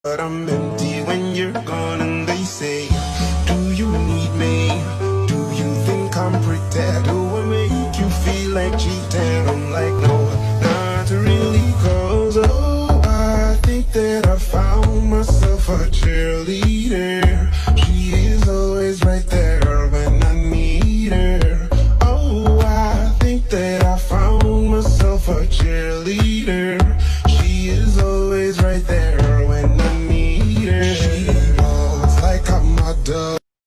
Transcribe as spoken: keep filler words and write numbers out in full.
But I'm empty when you're gone, and they say, do you need me? Do you think I'm pretty? Do I make you feel like cheating? I'm like, no.